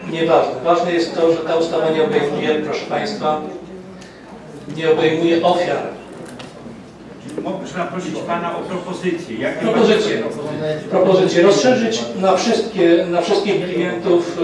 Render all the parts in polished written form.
nieważne. Ważne jest to, że ta ustawa nie obejmuje, proszę Państwa, nie obejmuje ofiar. Można prosić Pana o propozycję. Propozycję rozszerzyć na wszystkich klientów,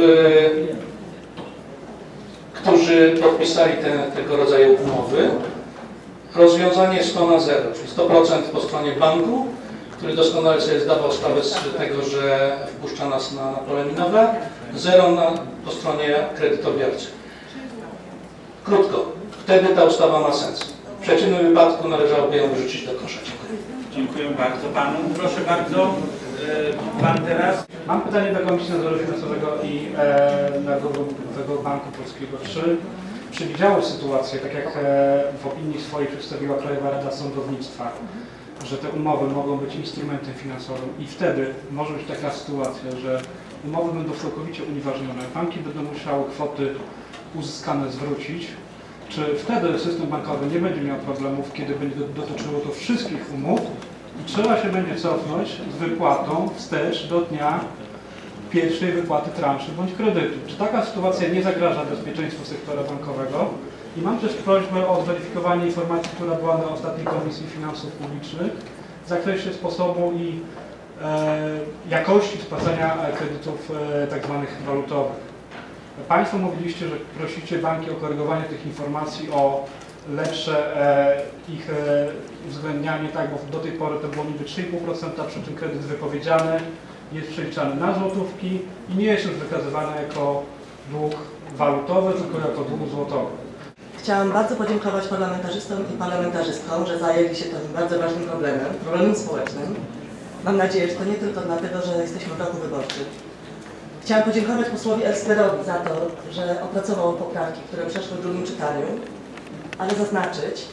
którzy podpisali tego rodzaju umowy. Rozwiązanie 100 na 0, czyli 100% po stronie banku, który doskonale sobie zdawał sprawę z tego, że wpuszcza nas na pole minowe, 0 po stronie kredytobiorcy. Krótko, wtedy ta ustawa ma sens. W przeciwnym wypadku należałoby ją wyrzucić do kosza. Dziękuję bardzo Panu. Proszę bardzo, Pan teraz. Mam pytanie do Komisji Nadzoru Finansowego i Narodowego Banku Polskiego. Czy przewidziało sytuację, tak jak w opinii swojej przedstawiła Krajowa Rada Sądownictwa, że te umowy mogą być instrumentem finansowym i wtedy może być taka sytuacja, że umowy będą całkowicie unieważnione, banki będą musiały kwoty uzyskane zwrócić. Czy wtedy system bankowy nie będzie miał problemów, kiedy będzie dotyczyło to wszystkich umów i trzeba się będzie cofnąć z wypłatą wstecz do dnia pierwszej wypłaty transzy bądź kredytu? Czy taka sytuacja nie zagraża bezpieczeństwu sektora bankowego? I mam też prośbę o zweryfikowanie informacji, która była na ostatniej Komisji Finansów Publicznych w zakresie sposobu i jakości spłacania kredytów tzw. walutowych. Państwo mówiliście, że prosicie banki o korygowanie tych informacji, o lepsze ich uwzględnianie, tak, bo do tej pory to było niby 3,5%, przy czym kredyt wypowiedziany jest przeliczany na złotówki i nie jest już wykazywany jako dług walutowy, tylko jako dług złotowy. Chciałam bardzo podziękować parlamentarzystom i parlamentarzystkom, że zajęli się tym bardzo ważnym problemem społecznym. Mam nadzieję, że to nie tylko dlatego, że jesteśmy w roku wyborczym. Chciałam podziękować posłowi Elsperowi za to, że opracował poprawki, które przeszły w drugim czytaniu, ale zaznaczyć,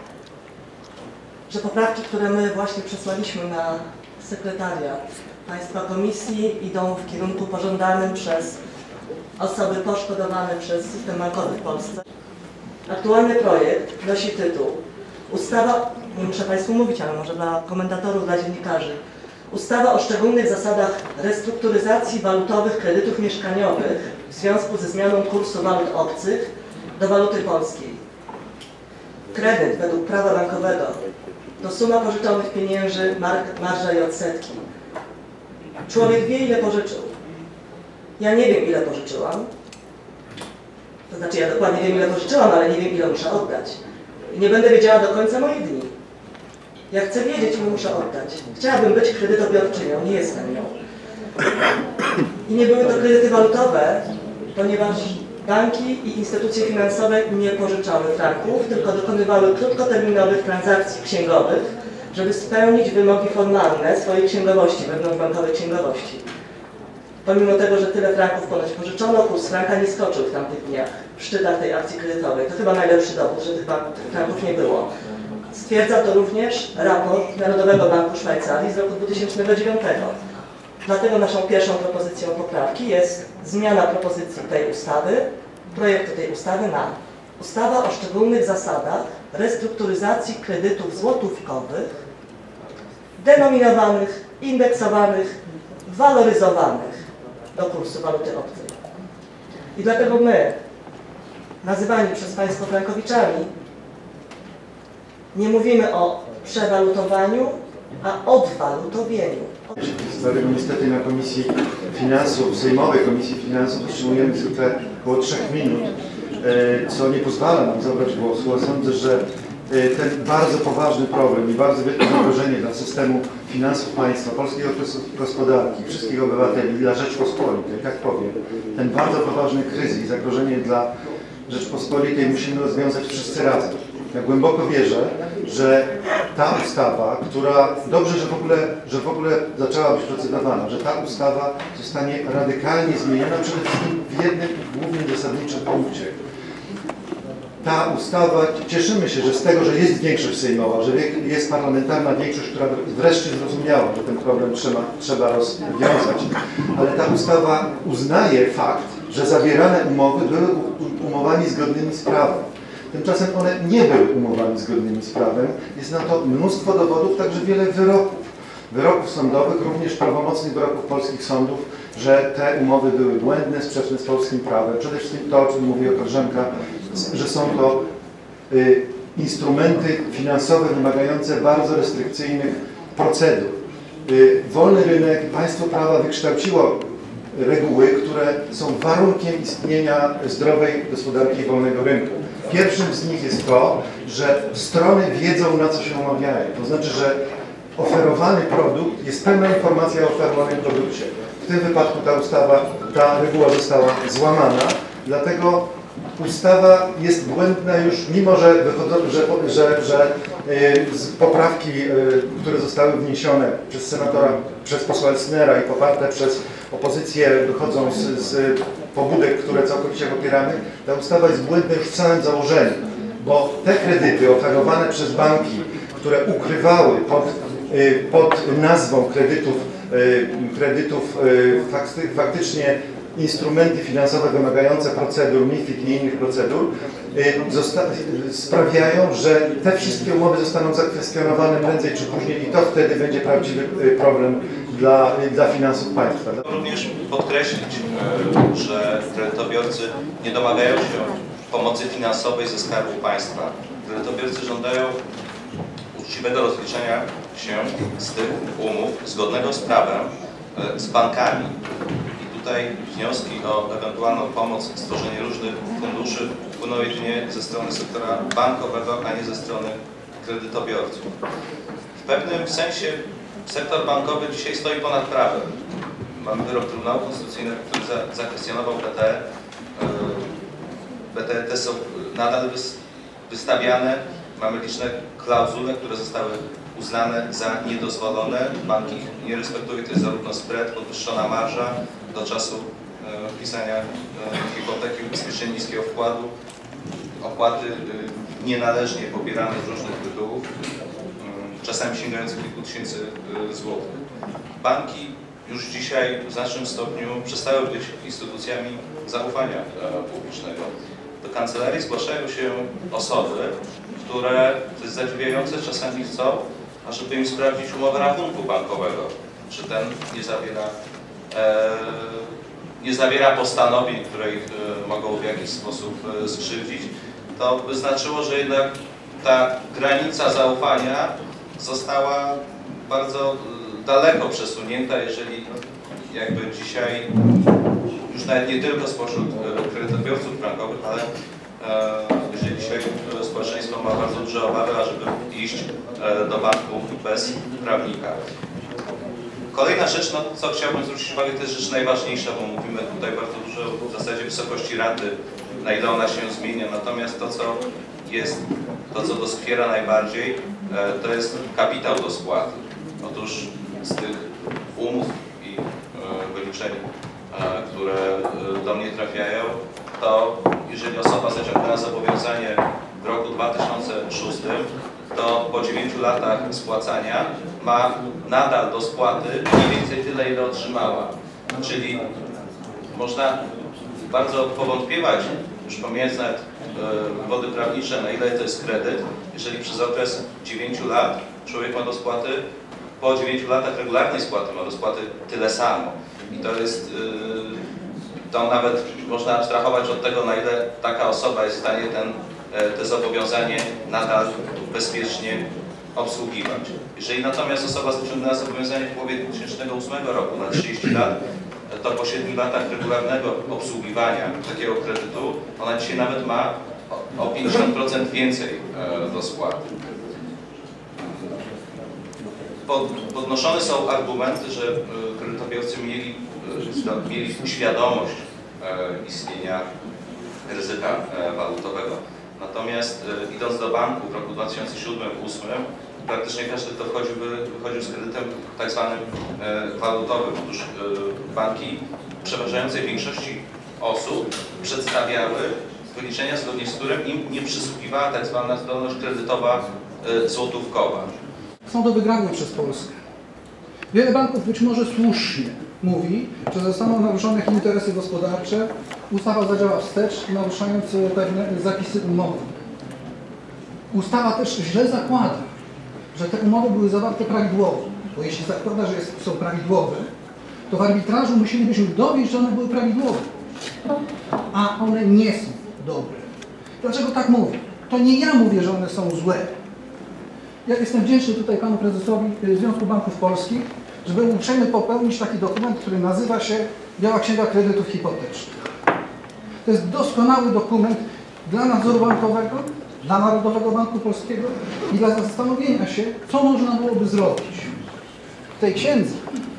że poprawki, które my właśnie przesłaliśmy na sekretariat Państwa Komisji, idą w kierunku pożądanym przez osoby poszkodowane przez system bankowy w Polsce. Aktualny projekt nosi tytuł Ustawa, nie muszę Państwu mówić, ale może dla komentatorów, dla dziennikarzy, Ustawa o szczególnych zasadach restrukturyzacji walutowych kredytów mieszkaniowych w związku ze zmianą kursu walut obcych do waluty polskiej. Kredyt według prawa bankowego to suma pożyczonych pieniędzy, marża i odsetki. Człowiek wie, ile pożyczył. Ja nie wiem, ile pożyczyłam. To znaczy, ja dokładnie wiem, ile pożyczyłam, ale nie wiem, ile muszę oddać. I nie będę wiedziała do końca moich dni. Ja chcę wiedzieć, ile muszę oddać. Chciałabym być kredytobiorczynią, nie jestem nią. I nie były to kredyty walutowe, ponieważ banki i instytucje finansowe nie pożyczały franków, tylko dokonywały krótkoterminowych transakcji księgowych, żeby spełnić wymogi formalne swojej księgowości, wewnątrzbankowej księgowości. Pomimo tego, że tyle franków ponoć pożyczono, kurs franka nie skoczył w tamtych dniach, w szczytach tej akcji kredytowej. To chyba najlepszy dowód, że tych franków nie było. Stwierdza to również raport Narodowego Banku Szwajcarii z roku 2009. Dlatego naszą pierwszą propozycją poprawki jest zmiana propozycji tej ustawy, projektu tej ustawy na Ustawa o szczególnych zasadach restrukturyzacji kredytów złotówkowych, denominowanych, indeksowanych, waloryzowanych do kursu waluty obcej. I dlatego my, nazywani przez Państwa frankowiczami, nie mówimy o przewalutowaniu, a odwalutowieniu. Dlatego niestety na Komisji Finansów, Sejmowej Komisji Finansów otrzymujemy zwykle około 3 minut, co nie pozwala nam zabrać głosu, a sądzę, że ten bardzo poważny problem i bardzo wielkie zagrożenie dla systemu finansów państwa, polskiej gospodarki, wszystkich obywateli, dla Rzeczpospolitej, tak powiem, ten bardzo poważny kryzys i zagrożenie dla Rzeczpospolitej musimy rozwiązać wszyscy razem. Ja głęboko wierzę, że ta ustawa, która dobrze, że w ogóle zaczęła być procedowana, że ta ustawa zostanie radykalnie zmieniona przede wszystkim w jednym głównym zasadniczym punkcie. Ta ustawa, cieszymy się, że z tego, że jest większość sejmowa, że jest parlamentarna większość, która wreszcie zrozumiała, że ten problem trzeba rozwiązać, ale ta ustawa uznaje fakt, że zawierane umowy były umowami zgodnymi z prawem. Tymczasem one nie były umowami zgodnymi z prawem. Jest na to mnóstwo dowodów, także wiele wyroków. wyroków sądowych, również prawomocnych wyroków polskich sądów, że te umowy były błędne, sprzeczne z polskim prawem. Przede wszystkim to, o czym mówiła koleżanka, że są to instrumenty finansowe wymagające bardzo restrykcyjnych procedur. Wolny rynek, państwo prawa wykształciło reguły, które są warunkiem istnienia zdrowej gospodarki i wolnego rynku. Pierwszym z nich jest to, że strony wiedzą, na co się umawiają. To znaczy, że oferowany produkt, jest pełna informacja o oferowanym produkcie. W tym wypadku ta reguła została złamana, dlatego ustawa jest błędna już, mimo że poprawki, które zostały wniesione przez senatora, przez posła Elsnera i poparte przez opozycję, wychodzą z pobudek, które całkowicie popieramy. Ta ustawa jest błędna już w samym założeniu, bo te kredyty oferowane przez banki, które ukrywały pod nazwą kredytów faktycznie instrumenty finansowe wymagające procedur MiFID i innych procedur, sprawiają, że te wszystkie umowy zostaną zakwestionowane prędzej czy później i to wtedy będzie prawdziwy problem dla finansów państwa. Również podkreślić, że kredytobiorcy nie domagają się pomocy finansowej ze Skarbu Państwa. Kredytobiorcy żądają uczciwego rozliczenia się z tych umów zgodnego z prawem z bankami. I tutaj wnioski o ewentualną pomoc, stworzenie różnych funduszy wpłynęły jedynie ze strony sektora bankowego, a nie ze strony kredytobiorców. W pewnym sensie sektor bankowy dzisiaj stoi ponad prawem. Mamy wyrok Trybunału Konstytucyjnego, który zakwestionował BT. BT te są nadal wystawiane. Mamy liczne klauzule, które zostały uznane za niedozwolone. Bank ich nie respektuje, to jest zarówno spread, podwyższona marża do czasu wpisania hipoteki, ubezpieczenia niskiego wkładu, opłaty nienależnie pobierane z różnych tytułów, czasami sięgające kilku tysięcy złotych. Banki już dzisiaj w znacznym stopniu przestały być instytucjami zaufania publicznego. Do kancelarii zgłaszają się osoby, które, to jest zadziwiające, czasami chcą, ażeby im sprawdzić umowę rachunku bankowego, czy ten nie zawiera postanowień, które ich mogą w jakiś sposób skrzywdzić. To by znaczyło, że jednak ta granica zaufania została bardzo daleko przesunięta, jeżeli jakby dzisiaj już nawet nie tylko spośród kredytobiorców frankowych, ale jeżeli dzisiaj społeczeństwo ma bardzo duże obawy, ażeby iść do banku bez prawnika. Kolejna rzecz, co chciałbym zwrócić uwagę, to jest rzecz najważniejsza, bo mówimy tutaj bardzo dużo w zasadzie wysokości raty, na ile ona się zmienia, natomiast to co doskwiera najbardziej, to jest kapitał do spłaty. Otóż z tych umów i wyliczeń, które do mnie trafiają, to jeżeli osoba zaciągnęła zobowiązanie w roku 2006, to po 9 latach spłacania ma nadal do spłaty mniej więcej tyle, ile otrzymała. Czyli można bardzo powątpiewać, już pomijając nawet wywody prawnicze, na ile to jest kredyt, jeżeli przez okres 9 lat człowiek ma do spłaty, po 9 latach regularnej spłaty ma do spłaty tyle samo. I to jest, to nawet można abstrahować od tego, na ile taka osoba jest w stanie te zobowiązanie nadal bezpiecznie obsługiwać. Jeżeli natomiast osoba zaciągnęła zobowiązanie w połowie 2008 roku na 30 lat, to po 7 latach regularnego obsługiwania takiego kredytu, ona dzisiaj nawet ma o 50% więcej do spłaty. Podnoszone są argumenty, że kredytobiorcy mieli świadomość istnienia ryzyka walutowego. Natomiast idąc do banku w roku 2007-2008, praktycznie każdy, kto wychodził z kredytem tak zwanym walutowym. Otóż banki w przeważającej większości osób przedstawiały wyliczenia, zgodnie z którym im nie przysługiwała tak zwana zdolność kredytowa złotówkowa. Są do wygrania przez Polskę. Wiele banków być może słusznie mówi, że zostaną naruszone ich interesy gospodarcze, ustawa zadziała wstecz, naruszając pewne zapisy umowy. Ustawa też źle zakłada, że te umowy były zawarte prawidłowo. Bo jeśli zakłada, że są prawidłowe, to w arbitrażu musielibyśmy dowieść, że one były prawidłowe. A one nie są dobre. Dlaczego tak mówię? To nie ja mówię, że one są złe. Ja jestem wdzięczny tutaj panu prezesowi Związku Banków Polskich, że był uprzejmy popełnić taki dokument, który nazywa się Biała Księga Kredytów Hipotecznych. To jest doskonały dokument dla nadzoru bankowego, dla Narodowego Banku Polskiego i dla zastanowienia się, co można byłoby zrobić. W tej księdze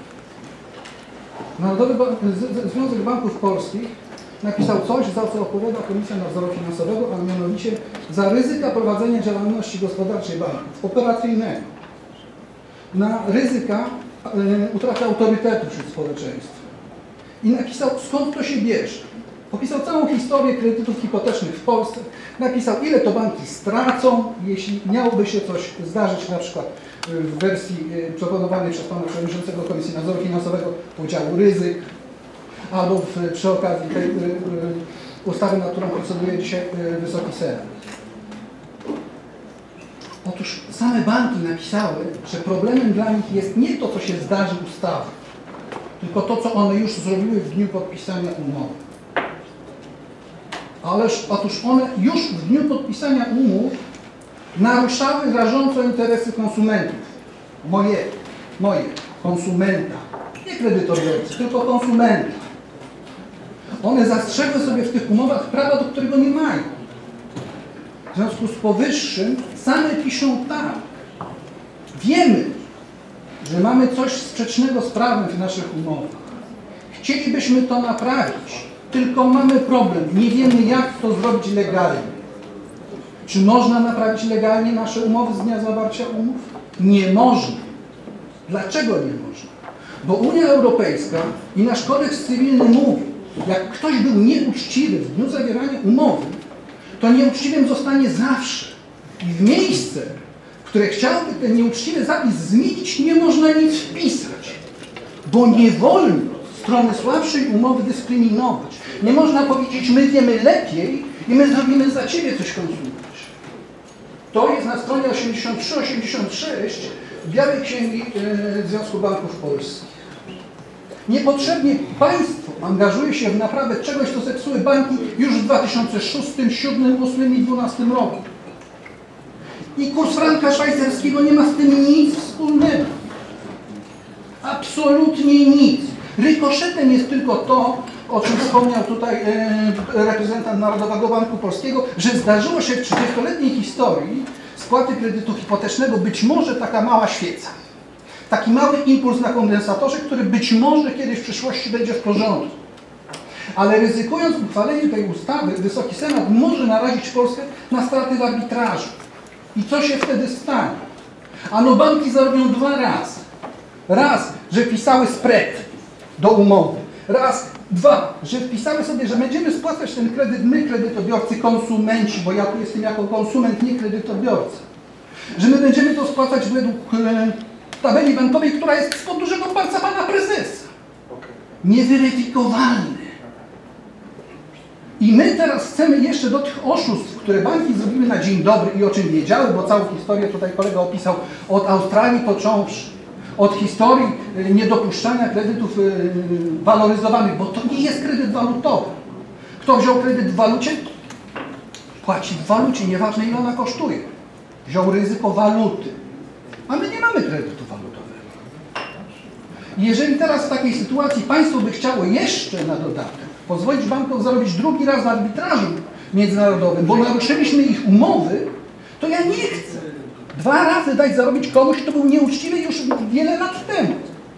Związek Banków Polskich napisał coś, za co odpowiada Komisja Nadzoru Finansowego, a mianowicie za ryzyka prowadzenia działalności gospodarczej banków, operacyjnego, na ryzyka utraty autorytetu wśród społeczeństwa. I napisał, skąd to się bierze. Opisał całą historię kredytów hipotecznych w Polsce. Napisał, ile to banki stracą, jeśli miałoby się coś zdarzyć, na przykład w wersji proponowanej przez pana przewodniczącego Komisji Nadzoru Finansowego podziału ryzyk, albo przy okazji tej ustawy, nad którą proceduje dzisiaj Wysoki Senat. Otóż same banki napisały, że problemem dla nich jest nie to, co się zdarzy ustawą, tylko to, co one już zrobiły w dniu podpisania umowy. Ależ otóż one już w dniu podpisania umów naruszały rażąco interesy konsumentów. Moje, konsumenta. Nie kredytobiorcy, tylko konsumenta. One zastrzegły sobie w tych umowach prawa, do którego nie mają. W związku z powyższym same piszą tak. Wiemy, że mamy coś sprzecznego z prawem w naszych umowach. Chcielibyśmy to naprawić, tylko mamy problem. Nie wiemy, jak to zrobić legalnie. Czy można naprawić legalnie nasze umowy z dnia zawarcia umów? Nie można. Dlaczego nie można? Bo Unia Europejska i nasz kodeks cywilny mówi, jak ktoś był nieuczciwy w dniu zawierania umowy, to nieuczciwym zostanie zawsze. I w miejsce, w które chciałby ten nieuczciwy zapis zmienić, nie można nic wpisać. Bo nie wolno strony słabszej umowy dyskryminować. Nie można powiedzieć, my wiemy lepiej i my zrobimy za ciebie coś, konsumencie. To jest na stronie 83-86 Białej Księgi Związku Banków Polskich. Niepotrzebnie państwo angażuje się w naprawę czegoś, co zepsuły banki już w 2006, 2007, 2008 i 2012 roku. I kurs franka szwajcarskiego nie ma z tym nic wspólnego. Absolutnie nic. Rykoszetem jest tylko to, o czym wspomniał tutaj reprezentant Narodowego Banku Polskiego, że zdarzyło się w 30-letniej historii spłaty kredytu hipotecznego być może taka mała świeca. Taki mały impuls na kondensatorze, który być może kiedyś w przyszłości będzie w porządku. Ale ryzykując uchwalenie tej ustawy, Wysoki Senat może narazić Polskę na straty w arbitrażu. I co się wtedy stanie? Ano banki zarobią dwa razy. Raz, że wpisały spread do umowy. Raz, dwa, że wpisały sobie, że będziemy spłacać ten kredyt my, kredytobiorcy, konsumenci, bo ja tu jestem jako konsument, nie kredytobiorca. Że my będziemy to spłacać według tabeli bankowej, która jest spod dużego palca pana prezesa. Nieweryfikowalny. I my teraz chcemy jeszcze do tych oszustw, które banki zrobiły na dzień dobry i o czym wiedziały, bo całą historię tutaj kolega opisał, od Australii począwszy, od historii niedopuszczania kredytów waloryzowanych, bo to nie jest kredyt walutowy. Kto wziął kredyt w walucie, płaci w walucie, nieważne ile ona kosztuje. Wziął ryzyko waluty. A my nie mamy kredytu walutowego. Jeżeli teraz w takiej sytuacji państwo by chciało jeszcze na dodatek pozwolić bankom zarobić drugi raz w arbitrażu międzynarodowym, bo naruszyliśmy ich umowy, to ja nie chcę dwa razy dać zarobić komuś, kto był nieuczciwy już wiele lat temu.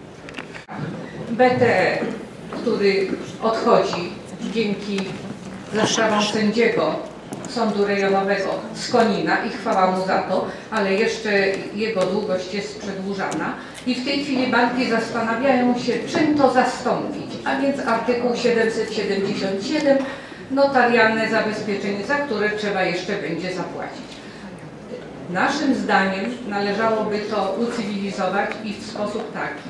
BTE, który odchodzi dzięki sprawom sędziego Sądu Rejonowego z Konina i chwała mu za to, ale jeszcze jego długość jest przedłużana i w tej chwili banki zastanawiają się, czym to zastąpić, a więc artykuł 777, notarialne zabezpieczenie, za które trzeba jeszcze będzie zapłacić. Naszym zdaniem należałoby to ucywilizować i w sposób taki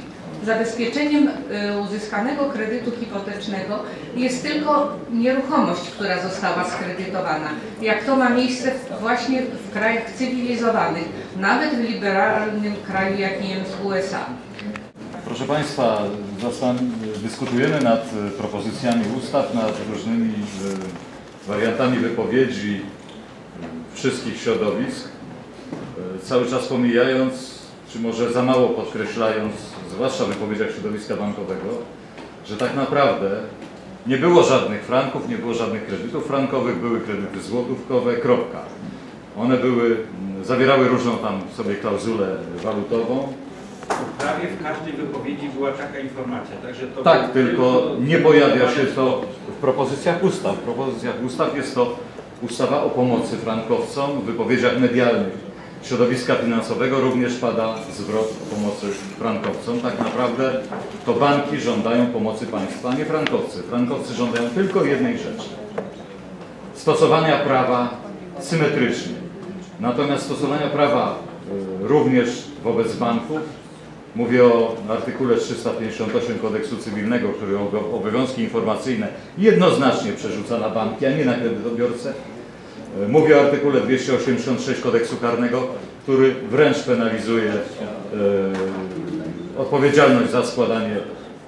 Zabezpieczeniem uzyskanego kredytu hipotecznego jest tylko nieruchomość, która została skredytowana. Jak to ma miejsce właśnie w krajach cywilizowanych, nawet w liberalnym kraju, jakim jest USA. Proszę Państwa, dyskutujemy nad propozycjami ustaw, nad różnymi wariantami wypowiedzi wszystkich środowisk, cały czas pomijając, czy może za mało podkreślając, zwłaszcza w wypowiedziach środowiska bankowego, że tak naprawdę nie było żadnych franków, nie było żadnych kredytów frankowych, były kredyty złotówkowe, kropka. One zawierały różną tam sobie klauzulę walutową. Prawie w każdej wypowiedzi była taka informacja, także to... Tak, tylko nie pojawia się to w propozycjach ustaw. W propozycjach ustaw jest to ustawa o pomocy frankowcom. W wypowiedziach medialnych środowiska finansowego również pada zwrot pomocy frankowcom. Tak naprawdę to banki żądają pomocy państwa, a nie frankowcy. Frankowcy żądają tylko jednej rzeczy. Stosowania prawa symetrycznie. Natomiast stosowania prawa również wobec banków, mówię o artykule 358 Kodeksu Cywilnego, który obowiązki informacyjne jednoznacznie przerzuca na banki, a nie na kredytobiorcę. Mówię o artykule 286 Kodeksu Karnego, który wręcz penalizuje odpowiedzialność za składanie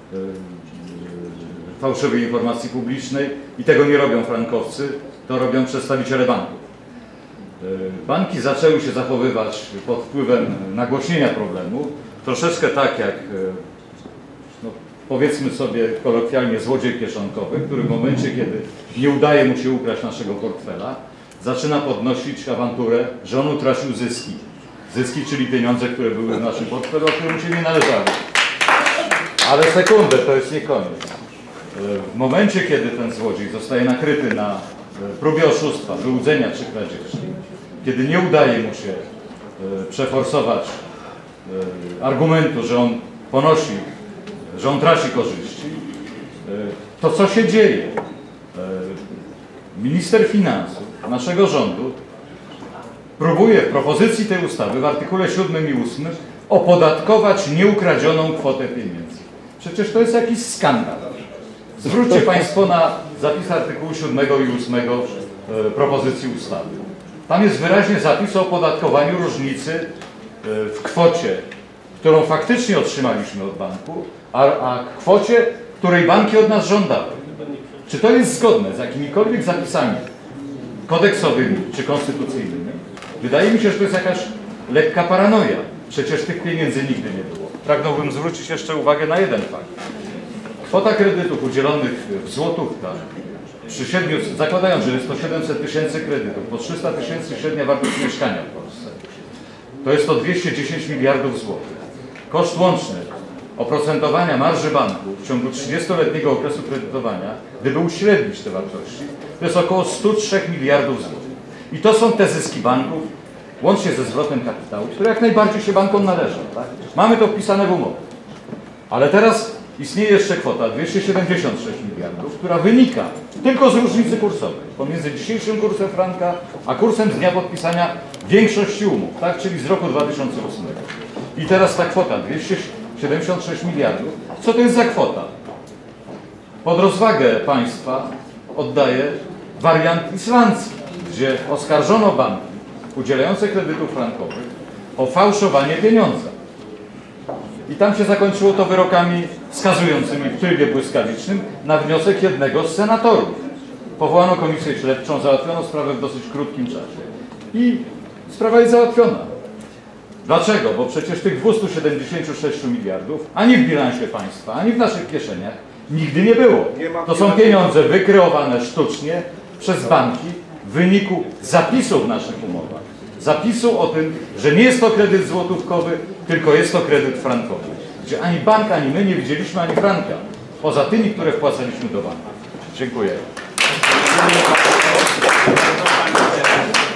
fałszywej informacji publicznej i tego nie robią frankowcy, to robią przedstawiciele banków. Banki zaczęły się zachowywać pod wpływem nagłośnienia problemu, troszeczkę tak jak, no, powiedzmy sobie kolokwialnie, złodziej kieszonkowy, który w momencie, kiedy nie udaje mu się ukraść naszego portfela, zaczyna podnosić awanturę, że on utracił zyski. Zyski, czyli pieniądze, które były w naszym portfelu, a które mu się nie należały. Ale sekundę, to jest nie koniec. W momencie, kiedy ten złodziej zostaje nakryty na próbie oszustwa, wyłudzenia czy kradzieży, kiedy nie udaje mu się przeforsować argumentu, że on ponosi, że on traci korzyści, to co się dzieje? Minister finansów naszego rządu próbuje w propozycji tej ustawy w artykule 7 i 8 opodatkować nieukradzioną kwotę pieniędzy. Przecież to jest jakiś skandal. Zwróćcie Państwo na zapis artykułu 7 i 8 propozycji ustawy. Tam jest wyraźnie zapis o opodatkowaniu różnicy w kwocie, którą faktycznie otrzymaliśmy od banku, a kwocie, której banki od nas żądały. Czy to jest zgodne z jakimikolwiek zapisami kodeksowymi czy konstytucyjnymi? Wydaje mi się, że to jest jakaś lekka paranoja. Przecież tych pieniędzy nigdy nie było. Pragnąłbym zwrócić jeszcze uwagę na jeden fakt. Kwota kredytów udzielonych w złotówkach, zakładając, że jest to 700 tysięcy kredytów, po 300 tysięcy średnia wartość mieszkania w Polsce, to jest to 210 miliardów złotych. Koszt łączny oprocentowania marży banku w ciągu 30-letniego okresu kredytowania, gdyby uśrednić te wartości, to jest około 103 miliardów złotych. I to są te zyski banków, łącznie ze zwrotem kapitału, które jak najbardziej się bankom należą. Tak? Mamy to wpisane w umowę. Ale teraz istnieje jeszcze kwota 276 miliardów, która wynika tylko z różnicy kursowej pomiędzy dzisiejszym kursem franka, a kursem z dnia podpisania większości umów, tak? Czyli z roku 2008. I teraz ta kwota 276 miliardów, co to jest za kwota? Pod rozwagę państwa oddaję wariant islandzki, gdzie oskarżono banki udzielające kredytów frankowych o fałszowanie pieniądza. I tam się zakończyło to wyrokami skazującymi w trybie błyskawicznym na wniosek jednego z senatorów. Powołano komisję śledczą, załatwiono sprawę w dosyć krótkim czasie. I sprawa jest załatwiona. Dlaczego? Bo przecież tych 276 miliardów ani w bilansie państwa, ani w naszych kieszeniach nigdy nie było. To są pieniądze wykreowane sztucznie przez banki w wyniku zapisu w naszych umowach. Zapisu o tym, że nie jest to kredyt złotówkowy, tylko jest to kredyt frankowy. Gdzie ani bank, ani my nie widzieliśmy ani franka, poza tymi, które wpłacaliśmy do banku. Dziękuję.